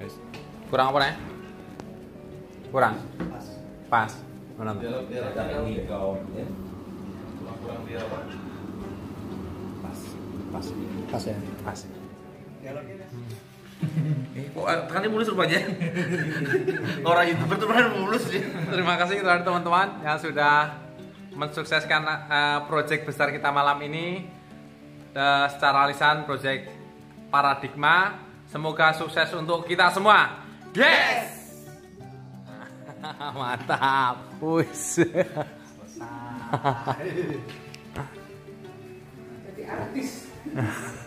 Wis. Kurang apa nih? Kurang. Pas. Mana tuh? Ini kau ya. Kurang dia apa? Pas ya. Pas. Kok tekannya mulus rupanya? Orang YouTuber tuh benar mulus ya. Terima kasih kepada teman-teman yang sudah mensukseskan proyek besar kita malam ini secara lisan, proyek Paradigma. Semoga sukses untuk kita semua. Yes! Mantap. Wis. Jadi artis.